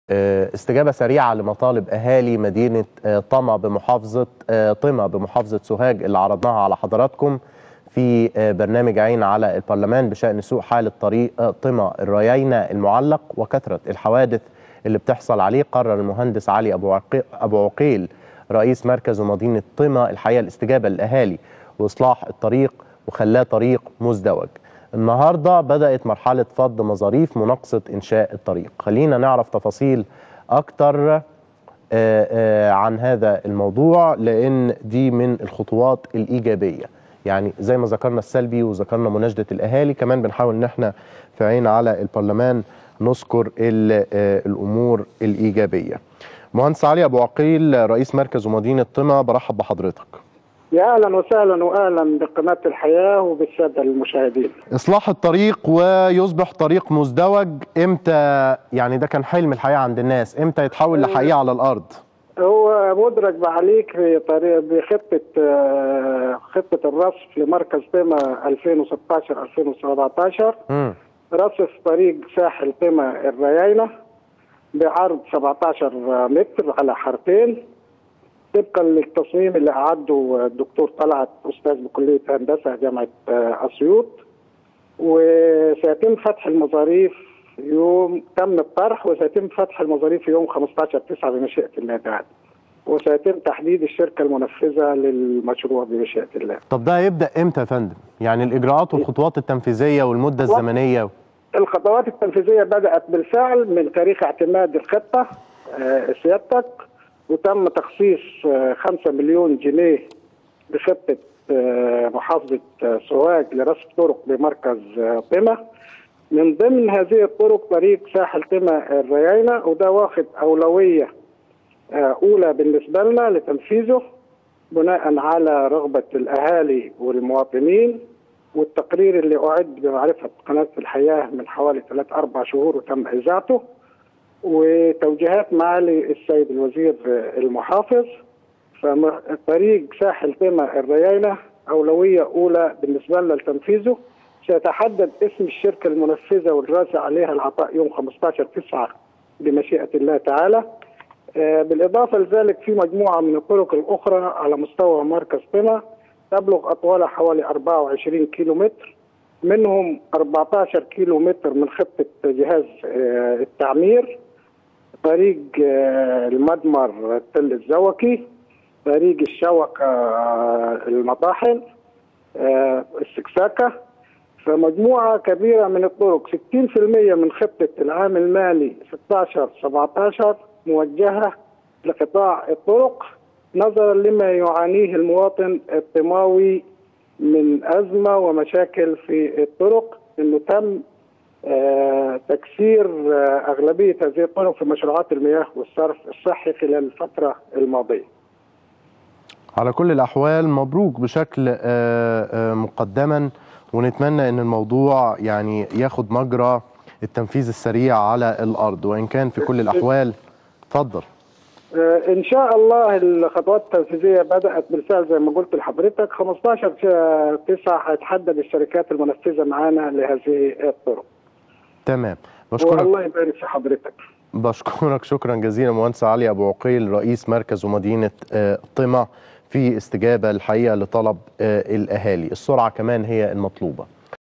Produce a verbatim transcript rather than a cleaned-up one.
استجابة سريعة لمطالب أهالي مدينة طمع بمحافظة طمع بمحافظة سوهاج اللي عرضناها على حضراتكم في برنامج عين على البرلمان بشأن سوء حال الطريق طمع الرياينة المعلق وكثرة الحوادث اللي بتحصل عليه. قرر المهندس علي أبو عقيل رئيس مركز ومدينة طمع الحقيقة الاستجابة للأهالي وإصلاح الطريق وخلاه طريق مزدوج. النهارده بدأت مرحلة فض مظاريف مناقصة إنشاء الطريق. خلينا نعرف تفاصيل أكتر عن هذا الموضوع لأن دي من الخطوات الإيجابية. يعني زي ما ذكرنا السلبي وذكرنا مناشدة الأهالي، كمان بنحاول إن احنا في عين على البرلمان نذكر الأمور الإيجابية. مهندس علي أبو عقيل رئيس مركز ومدينة طمع، برحب بحضرتك. يا اهلا وسهلا واهلا بقناه الحياه وبالساده المشاهدين. اصلاح الطريق ويصبح طريق مزدوج امتى؟ يعني ده كان حلم الحقيقه عند الناس، امتى يتحول لحقيقه على الارض؟ هو مدرج بعليك في طريق بخطه خطه الرصف لمركز طمع ألفين وستاشر ألفين وسبعتاشر. امم رصف طريق ساحل طمع الرياينه بعرض سبعتاشر متر على حارتين طبقا للتصميم اللي اعده الدكتور طلعت استاذ بكليه هندسه جامعه اسيوط. وسيتم فتح المظاريف يوم تم الطرح وسيتم فتح المظاريف يوم خمستاشر تسعة بمشيئه الله تعالى. وسيتم تحديد الشركه المنفذه للمشروع بمشيئه الله. طب ده هيبدا امتى يا فندم؟ يعني الاجراءات والخطوات التنفيذيه والمده الزمنيه. الخطوات التنفيذيه بدات بالفعل من تاريخ اعتماد الخطه سيادتك، وتم تخصيص خمسة مليون جنيه بخطة محافظة سوهاج لرصف طرق بمركز طمع. من ضمن هذه الطرق طريق ساحل طمع الرياينة، وده واخد أولوية أولى بالنسبة لنا لتنفيذه بناء على رغبة الأهالي والمواطنين، والتقرير اللي أعد بمعرفة قناة الحياة من حوالي ثلاث أربع شهور وتم إذاعته، وتوجيهات معالي السيد الوزير المحافظ. فطريق ساحل طمع الرياينة أولوية أولى بالنسبة لنا لتنفيذه. سيتحدد اسم الشركة المنفذة والراسع عليها العطاء يوم خمستاشر تسعة بمشيئة الله تعالى. بالإضافة لذلك في مجموعة من الطرق الأخرى على مستوى مركز طمع تبلغ أطوالها حوالي أربعة وعشرين كيلو متر، منهم أربعتاشر كيلو متر من خطة جهاز التعمير، طريق المدمر تل الزوكي، طريق الشوكة المطاحن السكساكة. فمجموعة كبيرة من الطرق ستين بالمئة من خطة العام المالي ستاشر سبعتاشر موجهة لقطاع الطرق نظرا لما يعانيه المواطن الطماوي من أزمة ومشاكل في الطرق، إنه تم آه تكسير آه أغلبية هذه الطرق في مشروعات المياه والصرف الصحي خلال الفترة الماضية. على كل الأحوال مبروك بشكل آه آه مقدما، ونتمنى أن الموضوع يعني ياخد مجرى التنفيذ السريع على الأرض، وإن كان في كل الأحوال اتفضل. ان شاء الله الخطوات التنفيذيه بدات بالفعل زي ما قلت لحضرتك. خمستاشر تسعة هيتحدد الشركات المنفذه معانا لهذه الطرق. تمام، بشكرك. والله يبارك في حضرتك. بشكرك شكرا جزيلا مهندس علي ابو عقيل رئيس مركز ومدينه طمع في استجابه الحقيقه لطلب الاهالي. السرعه كمان هي المطلوبه.